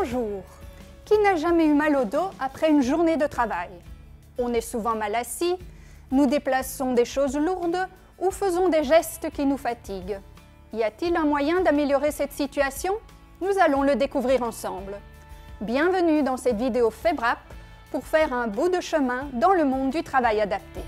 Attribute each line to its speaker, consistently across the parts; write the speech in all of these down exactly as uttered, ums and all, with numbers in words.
Speaker 1: Bonjour! Qui n'a jamais eu mal au dos après une journée de travail? On est souvent mal assis, nous déplaçons des choses lourdes ou faisons des gestes qui nous fatiguent. Y a-t-il un moyen d'améliorer cette situation? Nous allons le découvrir ensemble. Bienvenue dans cette vidéo FEBRAP pour faire un bout de chemin dans le monde du travail adapté.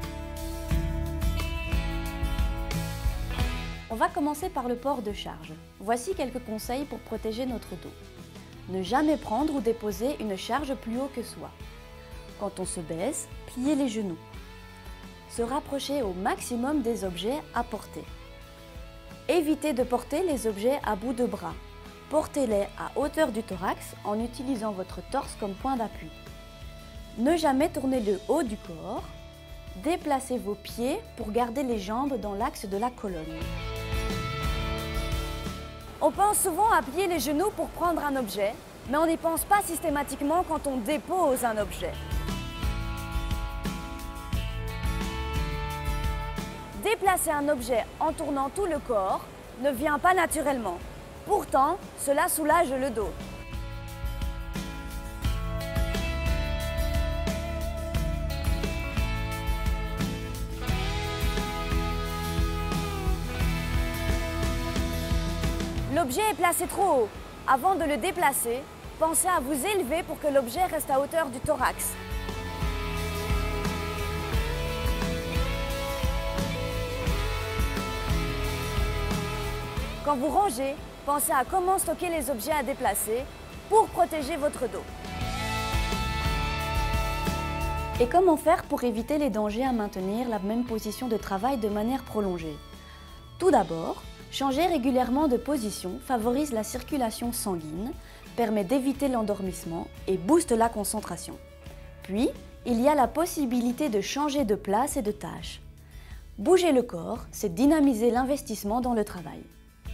Speaker 2: On va commencer par le port de charge. Voici quelques conseils pour protéger notre dos. Ne jamais prendre ou déposer une charge plus haut que soi. Quand on se baisse, pliez les genoux. Se rapprocher au maximum des objets à porter. Évitez de porter les objets à bout de bras. Portez-les à hauteur du thorax en utilisant votre torse comme point d'appui. Ne jamais tourner le haut du corps. Déplacez vos pieds pour garder les jambes dans l'axe de la colonne. On pense souvent à plier les genoux pour prendre un objet, mais on n'y pense pas systématiquement quand on dépose un objet. Déplacer un objet en tournant tout le corps ne vient pas naturellement. Pourtant, cela soulage le dos. L'objet est placé trop haut. Avant de le déplacer, pensez à vous élever pour que l'objet reste à hauteur du thorax. Quand vous rangez, pensez à comment stocker les objets à déplacer pour protéger votre dos. Et comment faire pour éviter les dangers à maintenir la même position de travail de manière prolongée? Tout d'abord, changer régulièrement de position favorise la circulation sanguine, permet d'éviter l'endormissement et booste la concentration. Puis, il y a la possibilité de changer de place et de tâche. Bouger le corps, c'est dynamiser l'investissement dans le travail.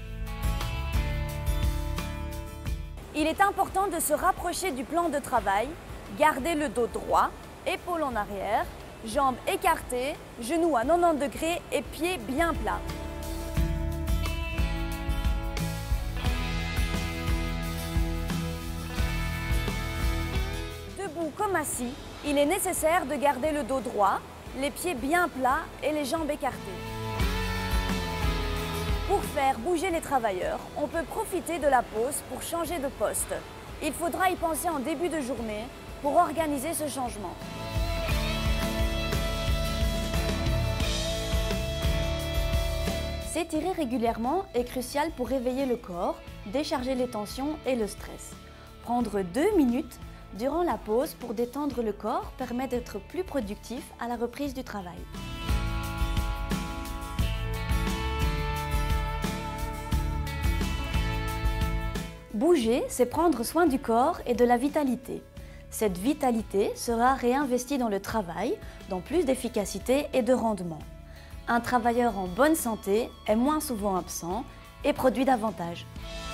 Speaker 2: Il est important de se rapprocher du plan de travail, garder le dos droit, épaules en arrière, jambes écartées, genoux à quatre-vingt-dix degrés et pieds bien plats. Debout comme assis, il est nécessaire de garder le dos droit, les pieds bien plats et les jambes écartées. Pour faire bouger les travailleurs, on peut profiter de la pause pour changer de poste. Il faudra y penser en début de journée pour organiser ce changement. S'étirer régulièrement est crucial pour réveiller le corps, décharger les tensions et le stress. Prendre deux minutes durant la pause pour détendre le corps permet d'être plus productif à la reprise du travail. Bouger, c'est prendre soin du corps et de la vitalité. Cette vitalité sera réinvestie dans le travail, dans plus d'efficacité et de rendement. Un travailleur en bonne santé est moins souvent absent et produit davantage.